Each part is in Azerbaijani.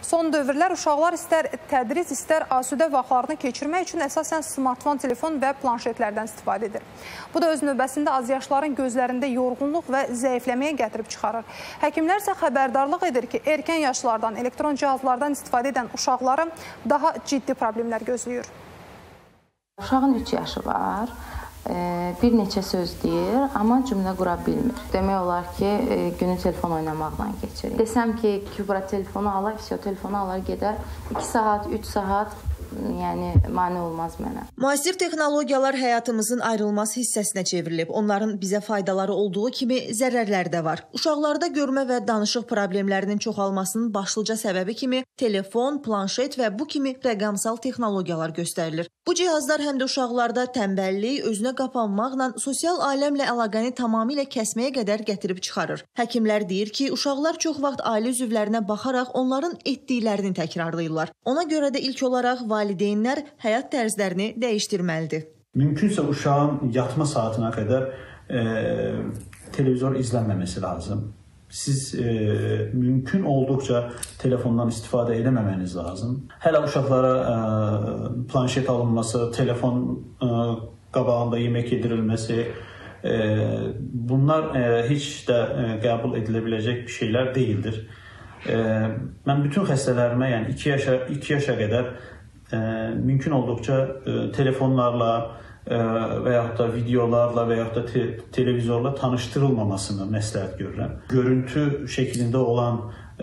Son dövrlər uşaqlar istər tədris, istər asudə vaxtlarını keçirmək üçün əsasən smartfon, telefon və planşetlərdən istifadə edir. Bu da öz növbəsində azyaşların gözlərində yorğunluq və zəifləməyə gətirib çıxarır. Həkimlər isə xəbərdarlıq edir ki, erkən yaşlardan elektron cihazlardan istifadə edən uşaqları daha ciddi problemlər gözləyir. Uşağın 3 yaşı var. Bir neçə söz deyir, amma cümlə qura bilmir. Demək olar ki, günü telefon oynamaqla keçirir. Desəm ki, bura telefonu alır, telefonu alır, gedər 2 saat, 3 saat, yəni mane olmaz mənə. Müasir texnologiyalar həyatımızın ayrılmaz hissəsinə çevrilib. Onların bizə faydaları olduğu kimi zərərləri də var. Uşaqlarda görmə və danışıq problemlərinin çoxalmasının başlıca səbəbi kimi telefon, planşet və bu kimi rəqəmsal texnologiyalar göstərilir. Bu cihazlar həm də uşaqlarda tənbəllik, özünə qapanmaqla sosial aləmlə əlaqəni tamamilə kəsməyə qədər gətirib çıxarır. Həkimlər deyir ki, uşaqlar çox vaxt ailə üzvlərinə baxaraq onların etdiklərini təkrarlayırlar. Ona görə də ilk olaraq valideynlər həyat tərzlərini dəyişdirməlidir. Mümkünsə uşağın yatma saatına qədər televizor izlənməməsi lazım. Siz mümkün olduqca telefondan istifadə eləməməniz lazım. Hələ uşaqlara planşet alınması, telefon qabağında yemək yedirilməsi, bunlar heç də qəbul edilə biləcək bir şeylər deyildir. Mən bütün xəstələrimə, yəni 2 yaşa qədər mümkün olduqca telefonlarla və yaxud da videolarla və yaxud da televizorla tanışdırılmamasını məsləhət görürəm. Görüntü şəklində olan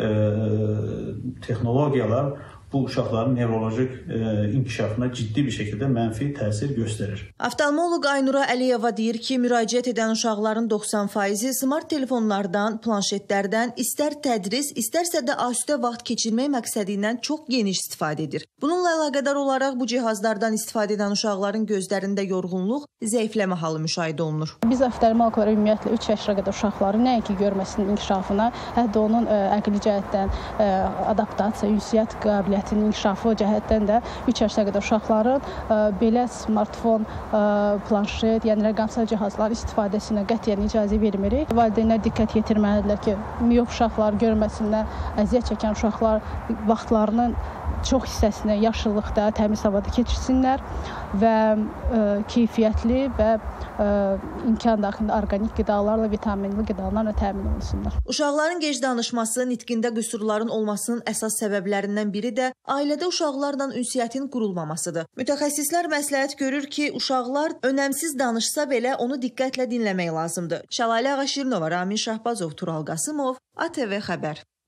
texnologiyalar bu uşaqların nevrolojik inkişafına ciddi bir şəkildə mənfi təsir göstərir. Oftalmoloq Aynura Əliyeva deyir ki, müraciət edən uşaqların 90%-i smart telefonlardan, planşetlərdən istər tədris, istərsə də asudə vaxt keçirmək məqsədi ilə çox geniş istifadə edir. Bununla əlaqədar olaraq bu cihazlardan istifadə edən uşaqların gözlərində yorğunluq, zəifləmə halı müşahidə olunur. Biz oftalmoloqlar ümumiyyətlə 3 yaşına qədər uşaqların nəinki görməsinin inkişafına, hətta onun əqli cəhətdən adaptasiya, ünsiyyət qabiliyyətinin inkişafı cəhətdən də 3 yaşına qədər uşaqların belə smartfon, planşet, yəni rəqəmsal cihazlar istifadəsinə qətiyyən icazə vermirik. Valideynlər diqqət yetirməlidirlər ki, miyop uşaqlar görməsindən əziyyət çəkən uşaqlar vaxtlarının çox hissəsini yaşıllıqda, təmiz havada keçirsinlər və keyfiyyətli və imkan daxilində orqanik qidalarla, vitaminli qidalarla təmin olunsunlar. Uşaqların gec danışması, nitqində qüsurların olmasının əsas səbəblərindən biri də ailədə uşaqlarla ünsiyyətin qurulmamasıdır. Mütəxəssislər məsləhət görür ki, uşaqlar önəmsiz danışsa belə onu diqqətlə dinləmək lazımdır. Şəlalə Ağaşirinova, Ramin Şahbazov, Tural Qasımov, ATV Xəbər.